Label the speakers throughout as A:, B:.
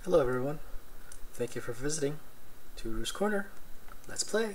A: Hello everyone, thank you for visiting Turu's Corner. Let's play!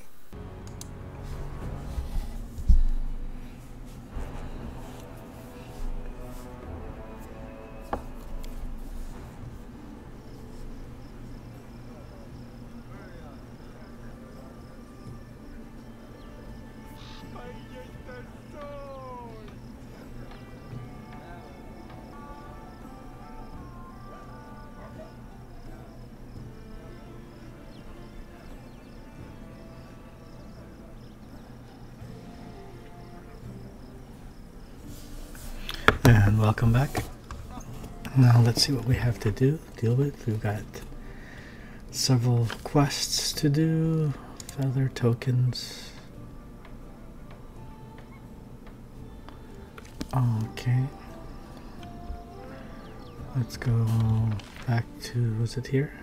A: And welcome back. Now let's see what we have to deal with. We've got several quests to do, feather tokens. Okay. Let's go back to, was it here?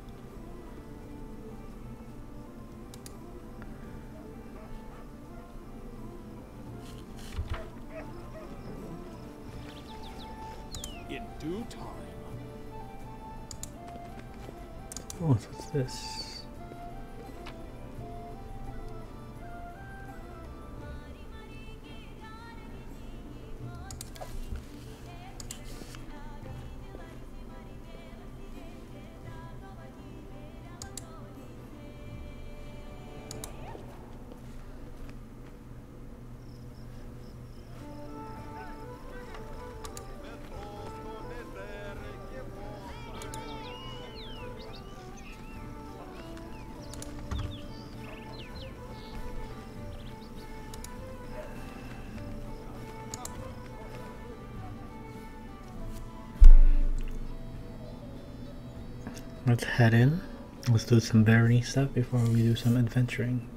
B: In due time.
A: Oh, what's this? Let's head in. Let's do some Barony stuff before we do some adventuring.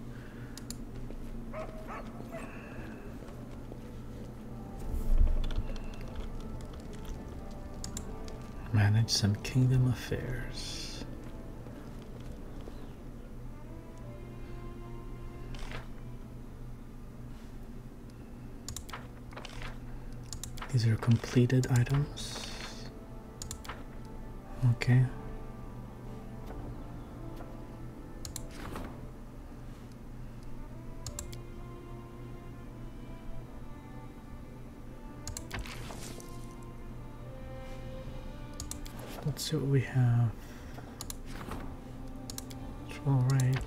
A: Manage some kingdom affairs. These are completed items. Okay. Let's see what we have. All right.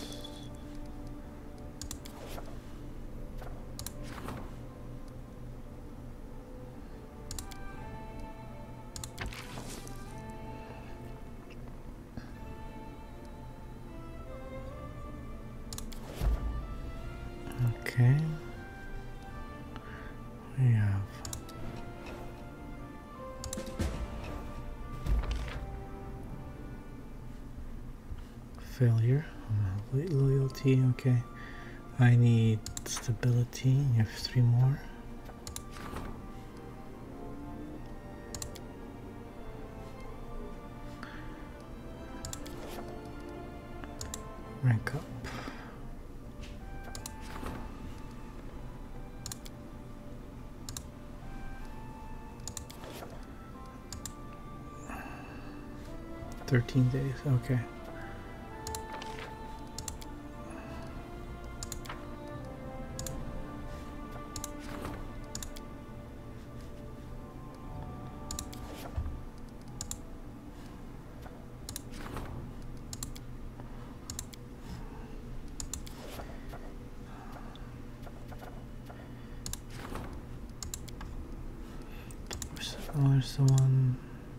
A: Okay. We have failure, loyalty, okay. I need stability, you have 3 more. Rank up. "13 days, okay. Oh, there's the one.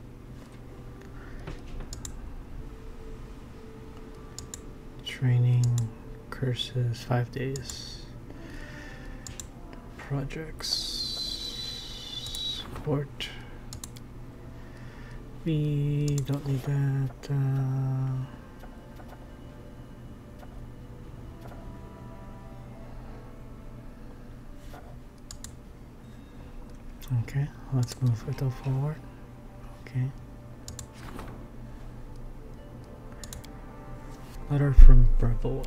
A: Training, curses, 5 days. Projects, support. We don't need that. Okay, let's move it forward. Okay. Letter from Bravo.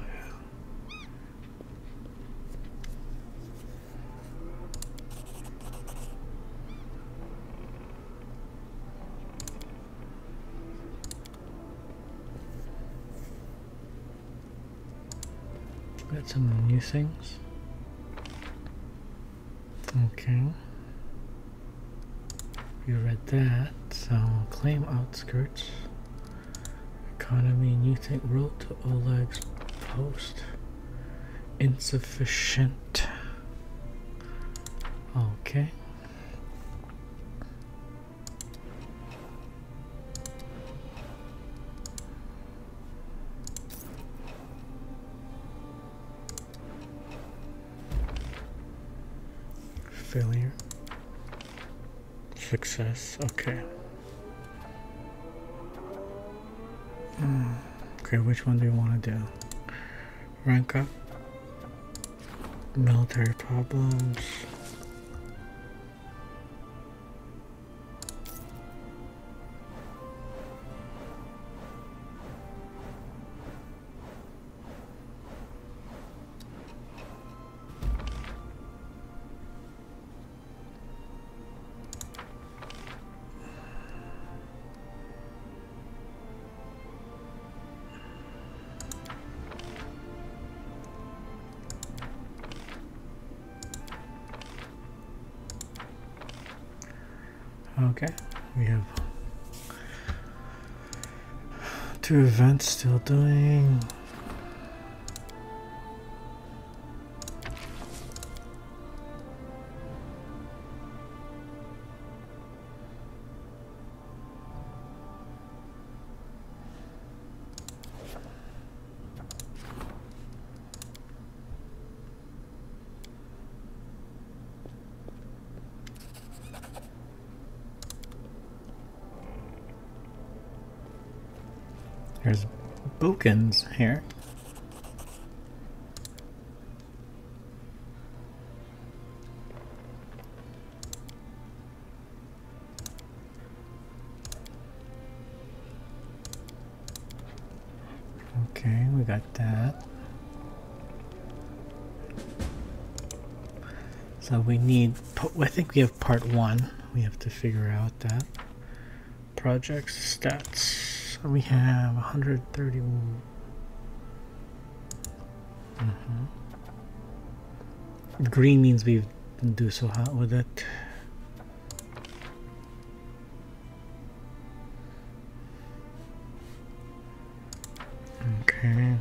A: Got some new things. Okay. You read that, so claim outskirts. Economy, new thing, road to Oleg's post. Insufficient. Okay. Failure. Success. Okay. Okay, which one do you want to do? Rank up. Military problems. Okay, we have 2 events still doing. There's Bokens here. Okay, we got that. So we need, I think we have part 1. We have to figure out that. Projects, stats. We have 131. Green means we didn't do so hot with it. Okay.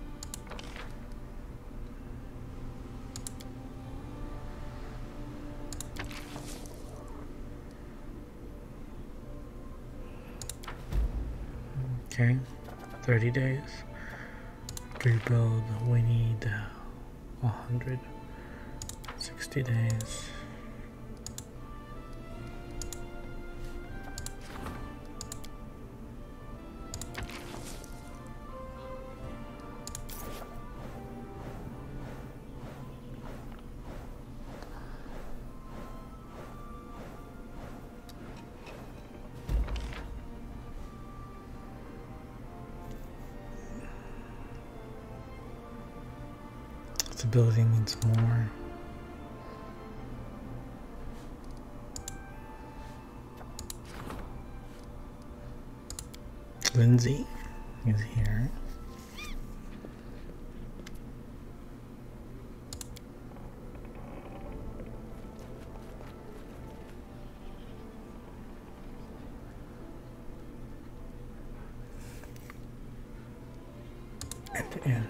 A: Okay, 30 days. Rebuild, we need 160 days. Stability needs more. Lindsay is here. At the end.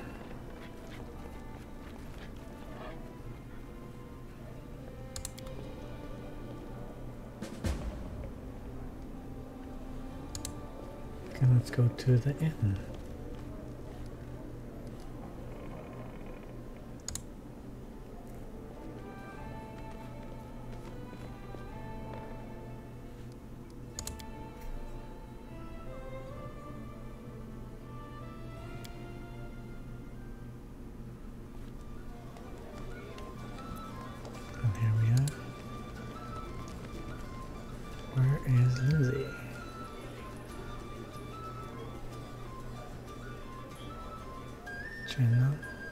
A: Okay, let's go to the inn. And here we are. Where is Lindsay? China.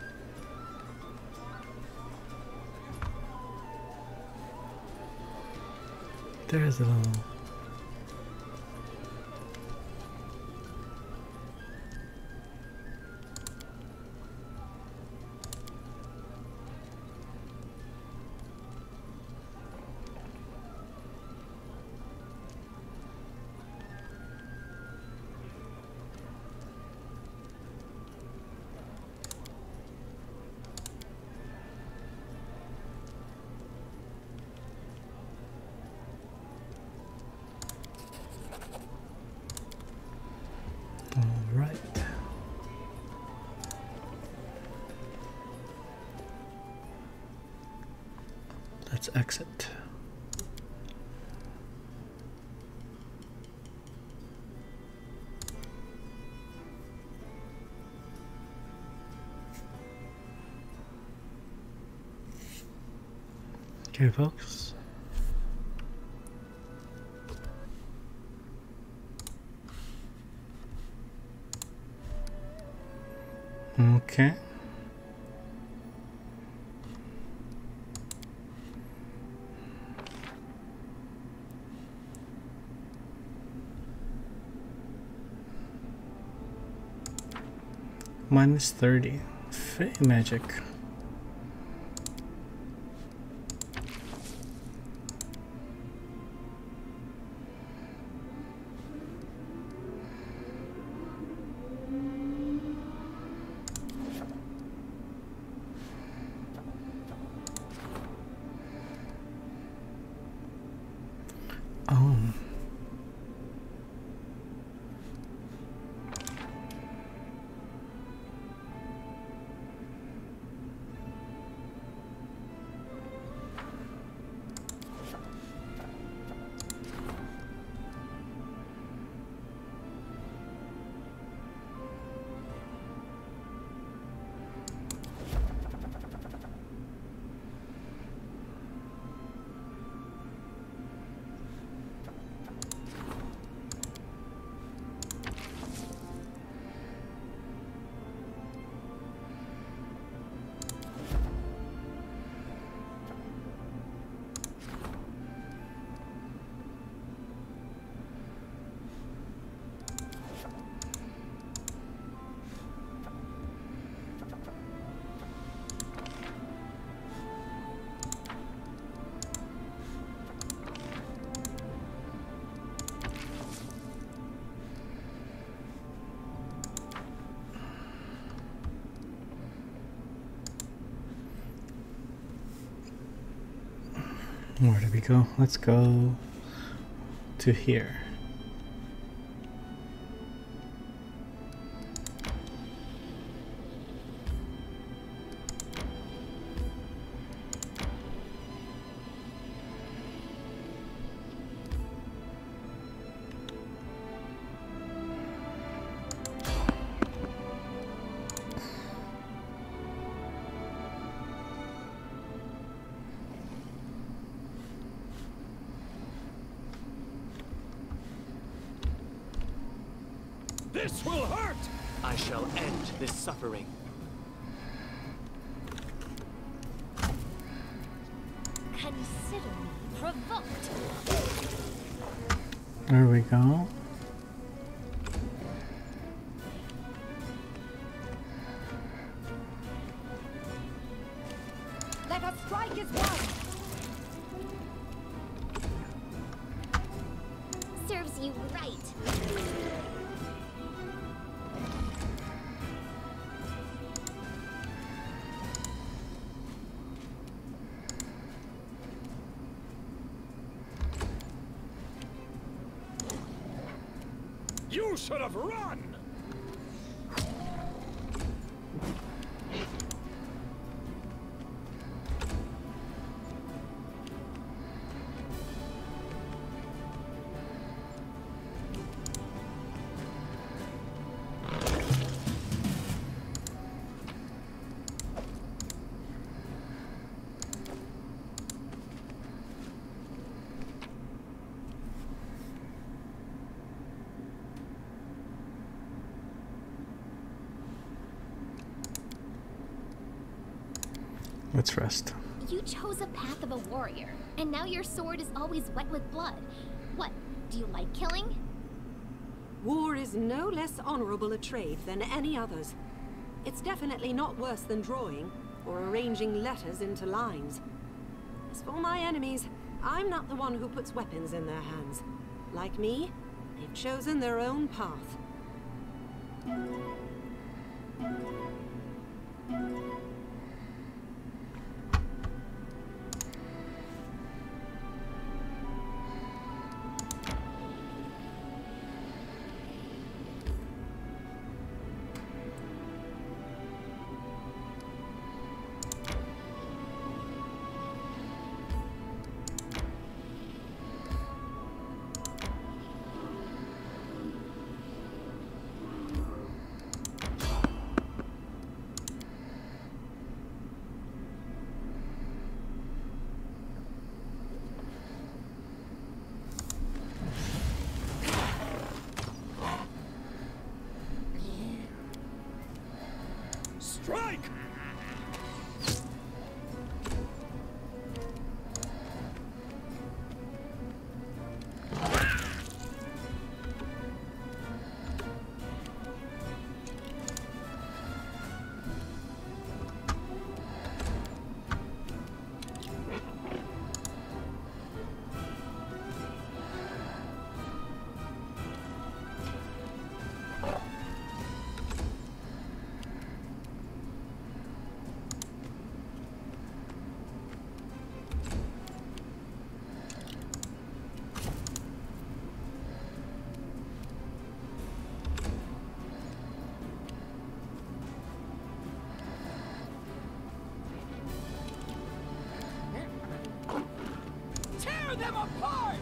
A: There's a little let's exit. Okay, folks. Okay. Minus 30. Fey magic. Oh. Where did we go? Let's go to here.
B: This will hurt!
C: I shall end this suffering.
D: Consider me provoked.
A: There we go.
D: Let us strike as one. Serves you right.
B: You should have run!
A: Let's rest.
D: You chose a path of a warrior, and now your sword is always wet with blood. What, do you like killing?
E: War is no less honorable a trade than any others. It's definitely not worse than drawing, or arranging letters into lines. As for my enemies, I'm not the one who puts weapons in their hands. Like me, they've chosen their own path.
B: Strike! Tear them apart!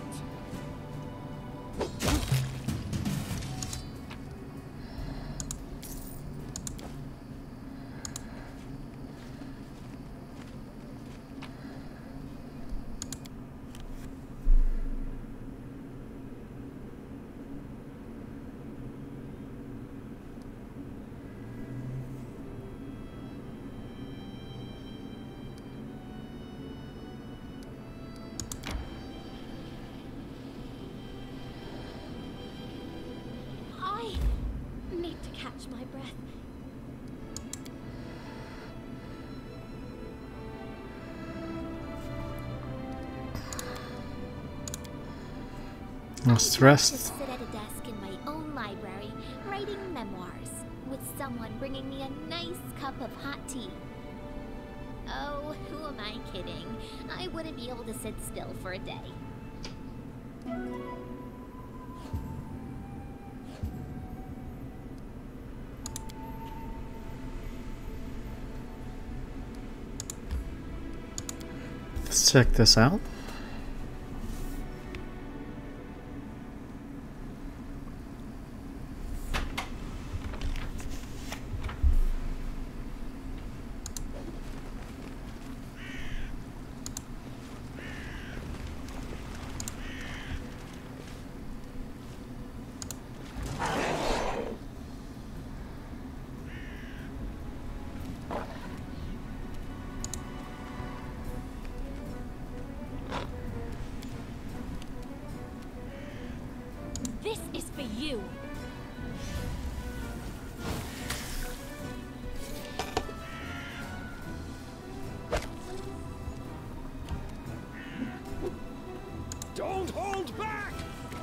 D: Catch my breath.
A: Let's rest.
D: Just sit at a desk in my own library, writing memoirs, with someone bringing me a nice cup of hot tea. Oh, who am I kidding? I wouldn't be able to sit still for a day.
A: Let's check this out.
D: This is for you.
B: Don't hold back!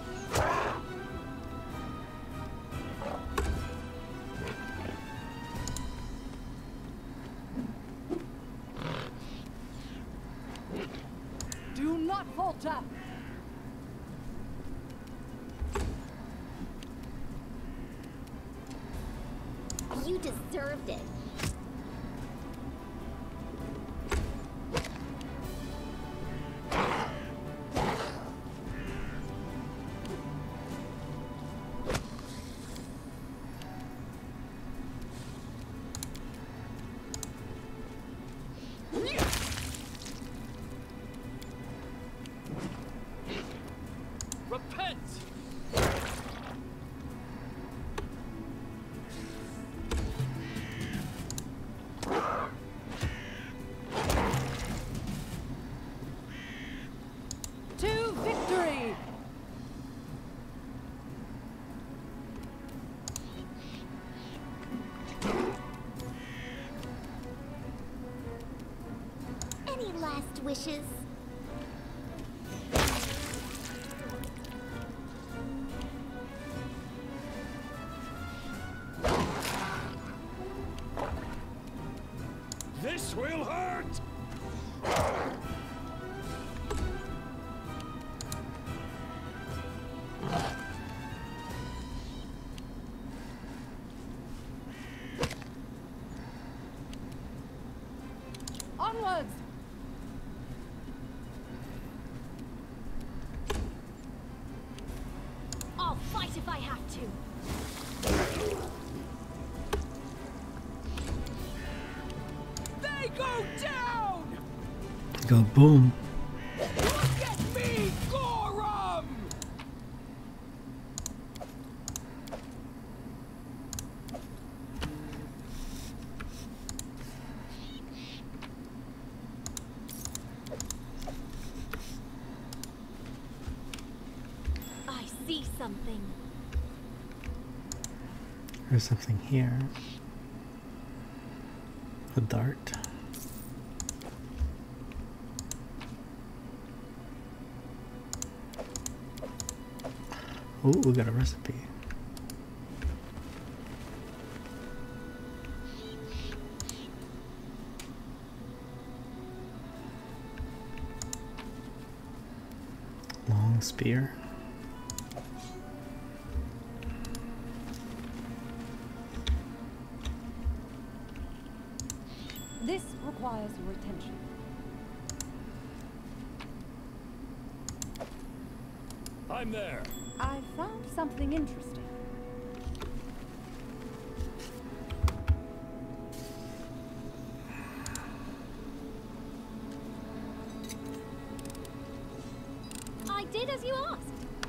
E: Do not falter!
D: You deserved it.
C: Repent!
E: To victory!
D: Any last wishes?
B: This will hurt!
E: Onwards!
D: I'll fight if I have to.
B: They go down!
A: Go boom.
B: Look at me, Gorum!
A: There's something here. A dart. Ooh, we got a recipe. Long spear.
F: This requires your attention.
B: I'm there.
F: I found something interesting.
D: I did as you asked.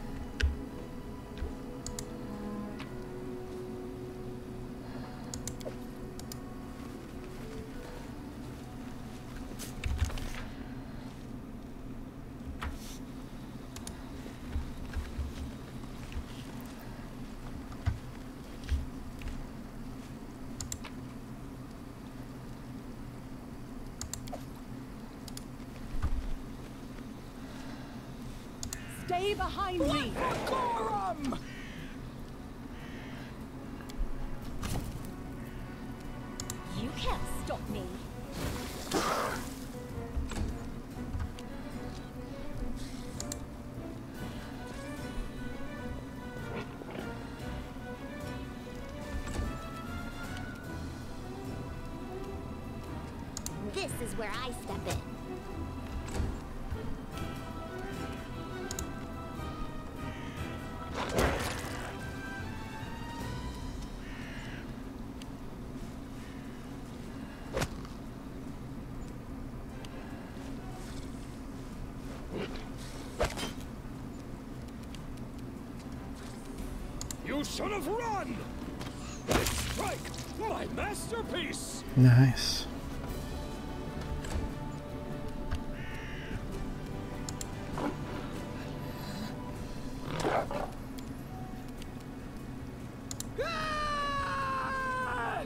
F: Stay behind me!
B: Gorum!
D: You can't stop me. This is where I step in.
B: You should have run! Strike! My masterpiece!
A: Nice.
B: Ah!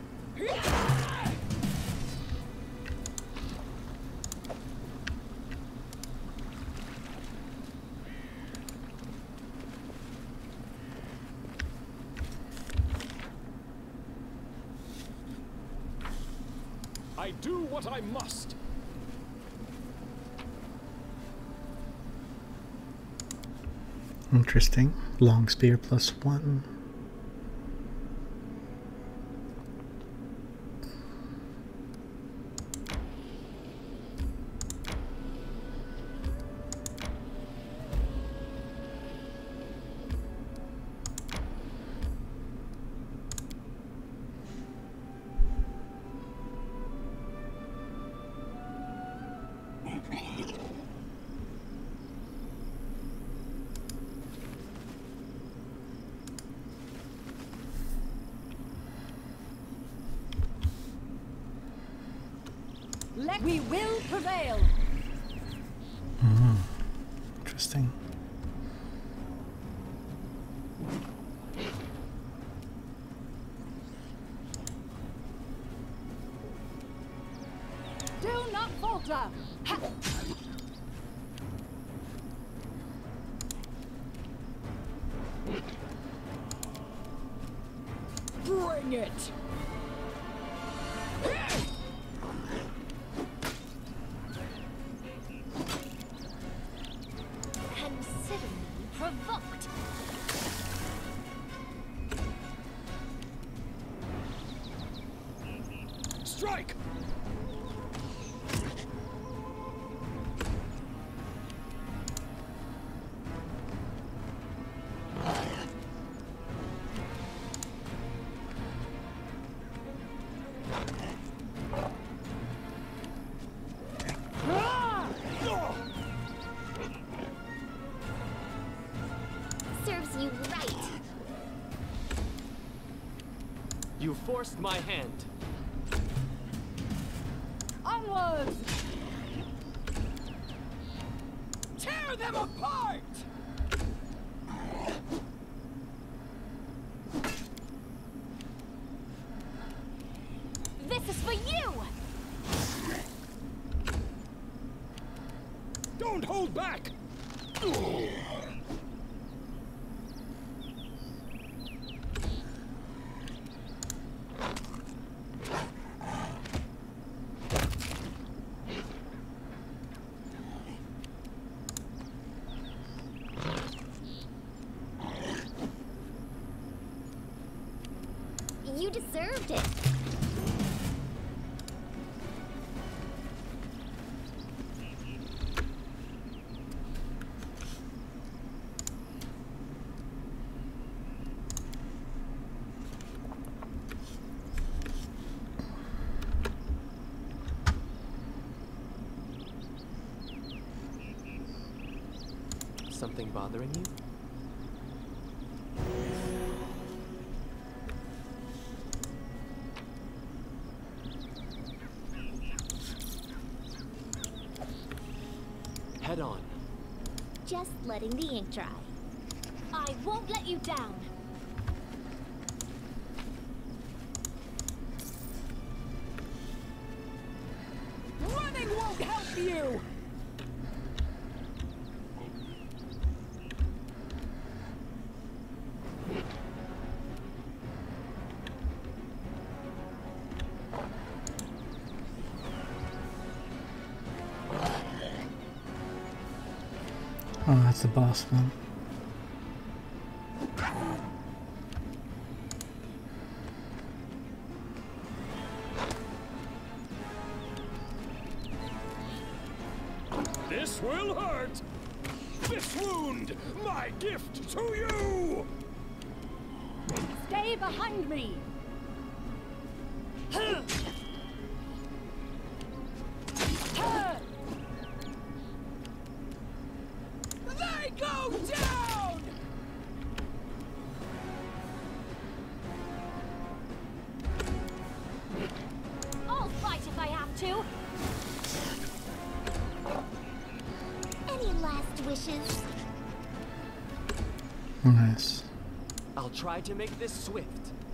B: I do what I must.
A: Interesting. Long spear +1.
F: We will prevail!
A: Interesting.
F: Do not falter! Ha!
B: Bring it!
D: Consider me provoked.
B: Strike!
D: Serves you right.
C: You forced my hand.
F: Onwards!
B: Tear them apart!
D: This is for you!
B: Don't hold back!
D: You deserved it.
C: Something bothering you? Head on.
D: Just letting the ink dry. I won't let you down.
F: Running won't help you!
A: Oh, that's the boss one.
B: This will hurt! This wound, my gift to you!
F: Stay behind me!
B: They go down!
D: I'll fight if I have to. Any last wishes?
A: Nice.
C: I'll try to make this swift.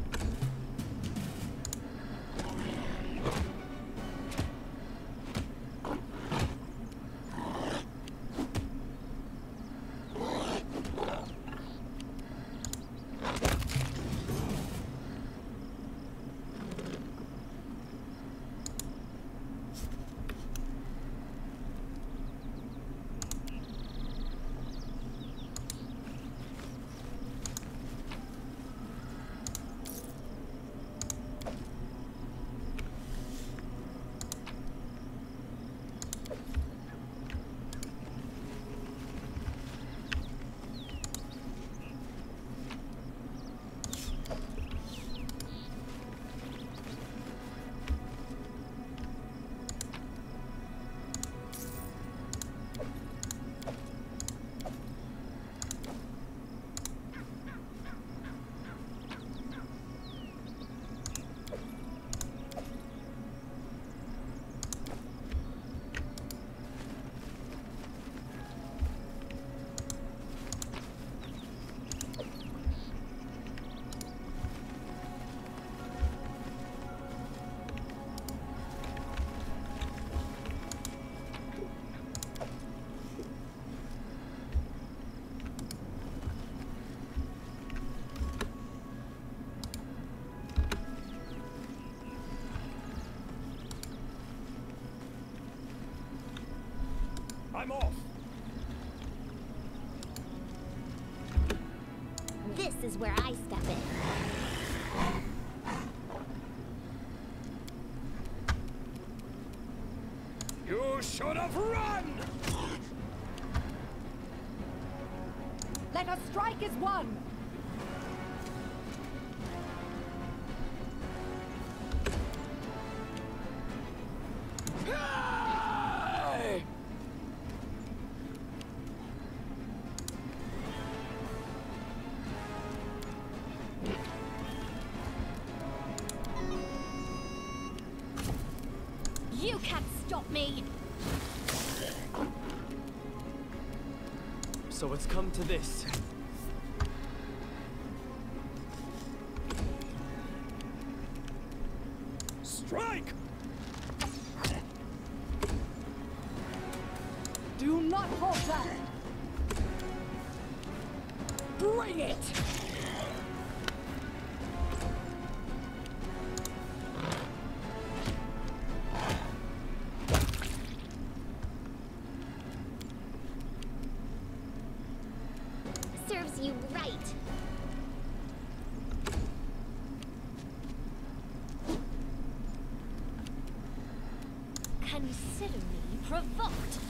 B: I'm off!
D: This is where I step in.
B: You should have run!
F: Let us strike as one!
B: Hey!
D: You can't stop me!
C: So it's come to this.
B: Strike!
F: Do not falter! Bring it!
D: Serves you right. Consider me provoked.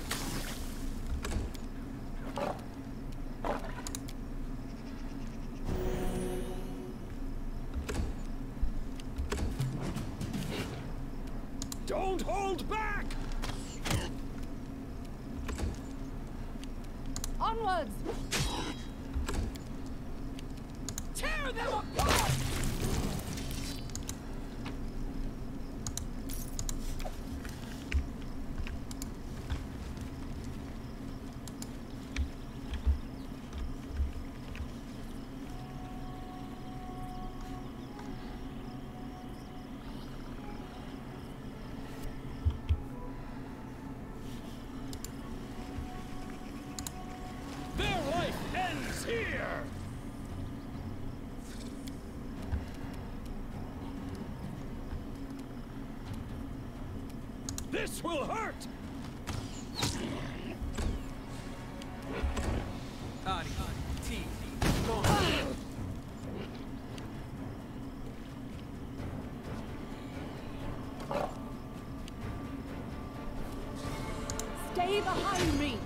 B: Don't hold back!
F: Onwards! Tear them apart!
B: Their life ends here! This will hurt!
F: Stay behind me!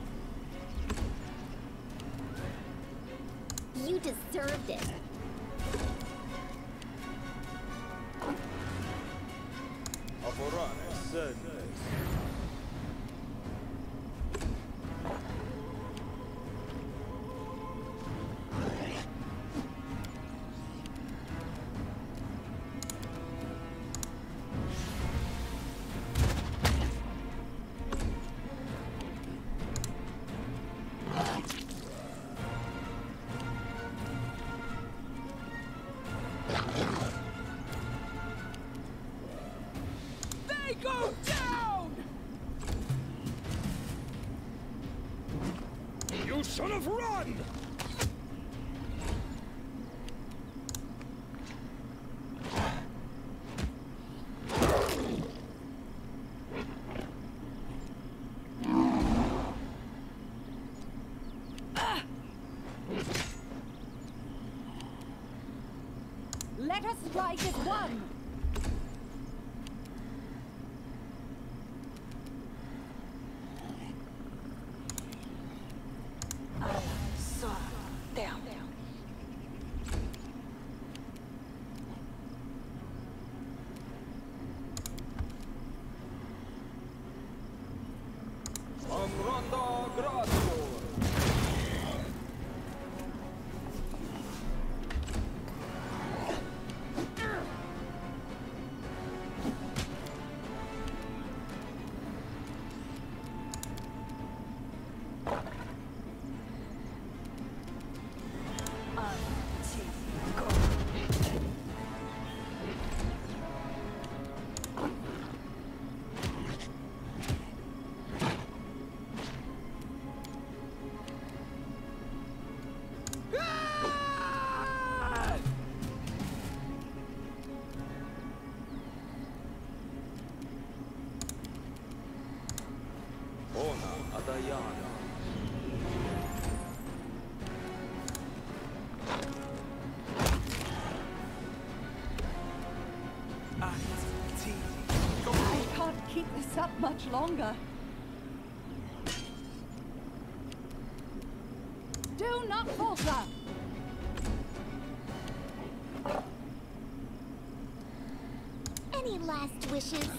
D: You deserved it.
F: They go down!
B: You should have run!
F: Let us strike as one! I can't keep this up much longer. Do not falter!
D: Any last wishes?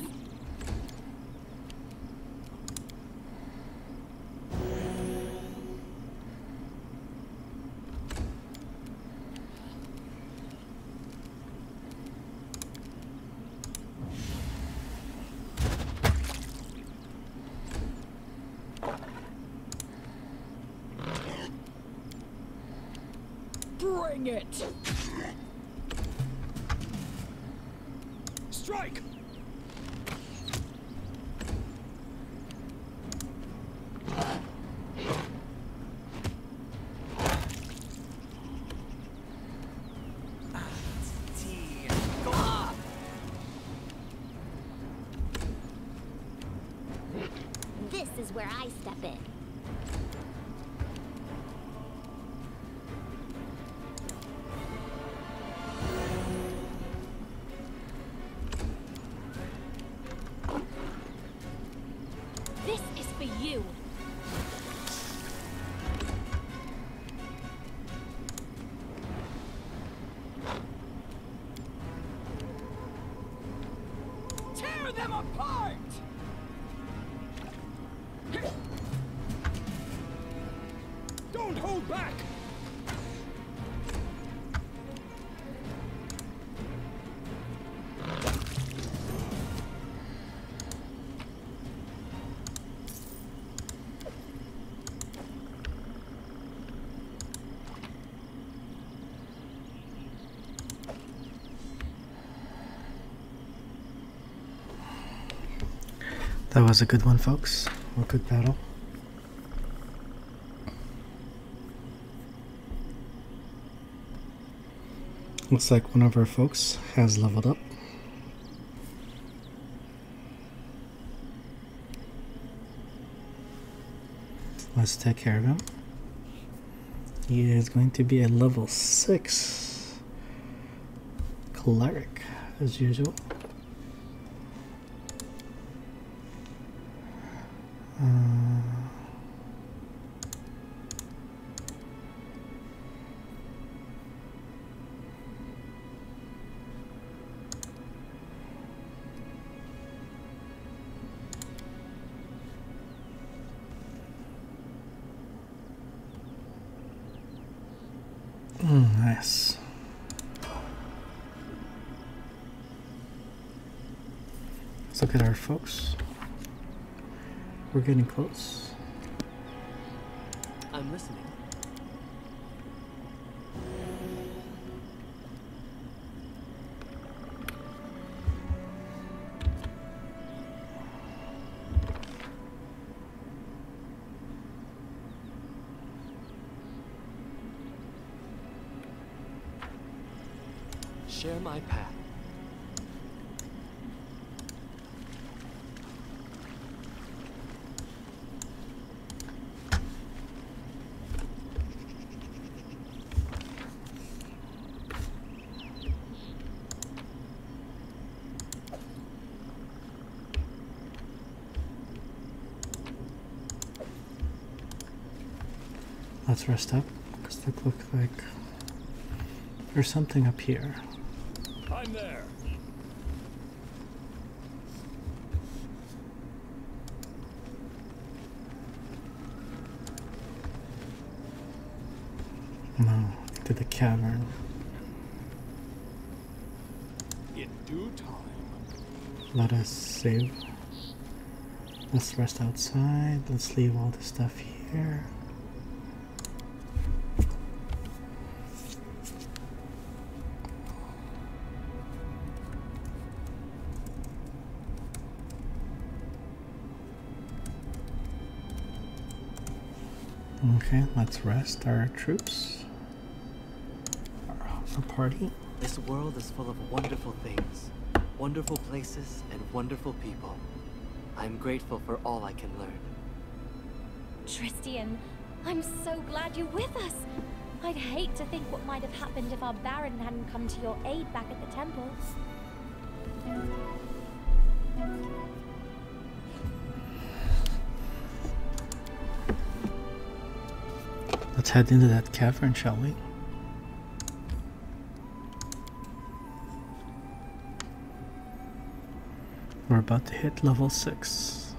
F: Bring it!
B: Strike!
D: is where I step in. This is for you.
B: Tear them apart! Don't hold back!
A: That was a good one, folks. A good battle. Looks like one of our folks has leveled up. Let's take care of him. He is going to be a level 6 cleric, as usual. Nice. Let's look at our folks. We're getting close.
C: I'm listening. Share my path.
A: Let's rest up, because it looks like there's something up here.
B: I'm there.
A: No, to the cavern.
B: In due time.
A: Let us save. Let's rest outside. Let's leave all the stuff here. Okay, let's rest our troops, our party.
C: This world is full of wonderful things, wonderful places, and wonderful people. I'm grateful for all I can learn.
G: Tristian, I'm so glad you're with us. I'd hate to think what might have happened if our Baron hadn't come to your aid back at the temple.
A: Let's head into that cavern, shall we? We're about to hit level 6.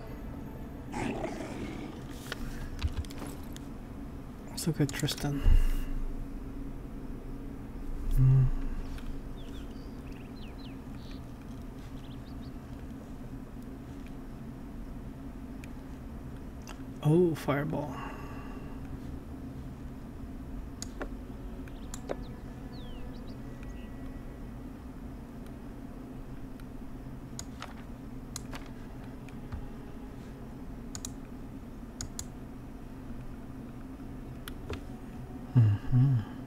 A: Let's look at Tristan. Oh, fireball. Mm-hmm.